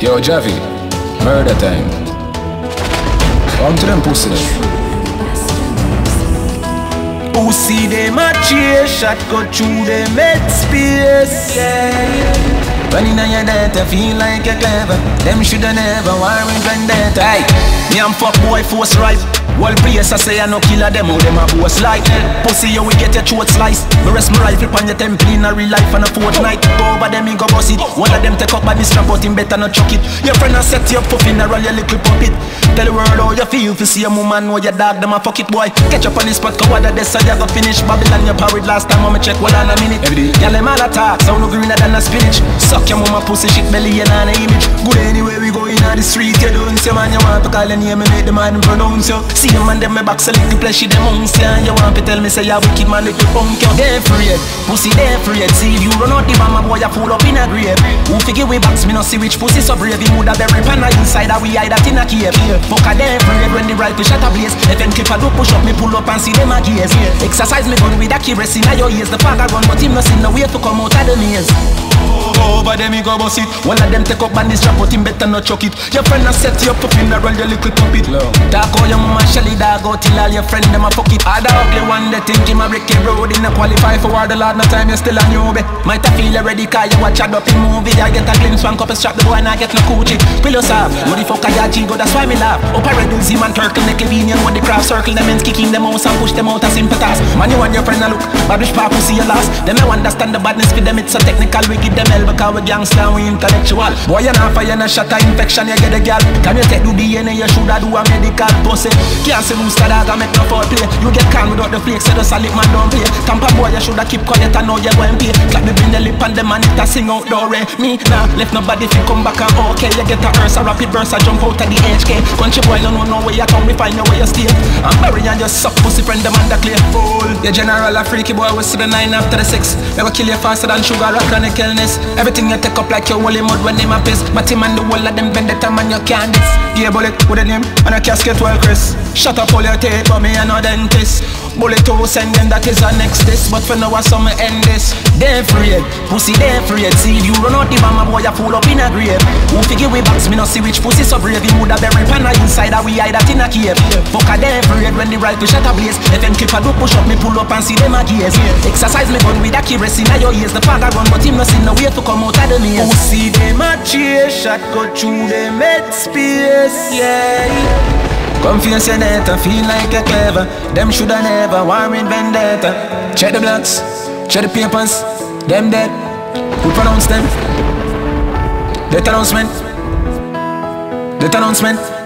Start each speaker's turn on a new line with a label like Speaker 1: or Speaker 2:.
Speaker 1: Yo, Javi, murder time. Come to them pussy.
Speaker 2: Pussy them a chase, shot go through them head space. When in your data feel like you're clever, them shoulda never worry vendetta. Hey, me and fuck boy force right. Whole place I say I no killer them, how them a boss like. Pussy you we get your throat sliced. Me rest my rifle pon your temple in a real life and a fortnight. Go over them, me go bust it. One of them take up body strap out, him better not chuck it. Your friend a set you up for funeral, your little puppet. Tell the world how you feel, if you see a woman or your dog, them a fuck it boy. Catch up on the spot, cause what the so you go finish. Babylon you parried last time, I'ma check one on a minute. Every day, y'all them all attack, sound no greener than a spinach. Suck your mama pussy, shit belly and an image. Good anyway we go in the street, you don't see man, you want to call your name and make the man pronounce you. See your man, them me back so little fleshy, them unks ya. And you want to tell me say you wicked man, little punk you. They afraid, pussy they afraid. See if you run out the mama boy, you full up in a grave. Who figure we backs, me no see which pussy so brave. He woulda bury pan inside, and we hide that in a cave. Fuck a they afraid when the rifle shot a blaze. If them clip a do push up, me pull up and see them a gaze. Exercise me gun with accuracy, now your ears. The father run, but him no see no way to come out of the maze. Over them he go bust it. One of them take up bandit strap, but him better not chuck it. Your friend a set you up for funeral, your little puppet. Talk how your mama shelly dog out till all your friend them a fuck it. All the ugly one they think him a break a road. He no qualify for war the Lord, no time you still a newbie. Might a feel you ready cause you watch a dopey movie. I get a glimpse one couple strap, the boy not get no coochie. Pill yourself, what the fuck are ya G-go, that's why me laugh. Up a red him and turtleneck convenient with the craft circle. Them ends kick in them house and push them out as sympathize. Man you want your friend a look, bad wish papa see you lost. Them I understand the badness for them, it's so technical. We give them hell because we gangster and we intellectual. Boy you not fire, you not shot a infection, you get a gal. Can you take the DNA, you shoulda do a medical pussy. Can't say loose dog and make no foul play. You get calm without the flakes, so just a lip man don't play. Tampa boy you shoulda keep quiet and know you go and pay. Clap me bring the lip and the man it a sing out door. Me nah, left nobody fi come back and okay. You get a hearse, a rapid burst, a jump out of the HK. Country boy you know no way you come, we find no way you stay. I'm bury and just suck pussy friend them and the clay. Fool, your general a freaky boy, we see the 9 after the 6. They will kill you faster than sugar or chronic illness. Everything you take up like your holy mud when him a piss. But him and the whole of them vendetta man you can't diss. Yeah bullet with a name and a casket well Chris. Shut up all your tape but me a no dentist. Bullet to send them that is our next this. But for now I saw me end this. They afraid, pussy they afraid. See if you run out the mama boy you full up in a grave. Who figure we backs, me no see which pussy so brave. He woulda bury pan inside and we hide that in a cave. Fuck a they afraid when the rifle shot a blaze. If them clip a do push up me pull up and see them a gaze. Exercise me gun with accuracy, now your ears. The father run but him no see no way to come out of the maze. Pussy them a chase, shot go through them head space, yeah. Confuse your net and feel like you're clever. Them shoulda never worried vendetta. Check the blocks, check the papers. Them dead, who pronounce them? Death announcement. Death announcement.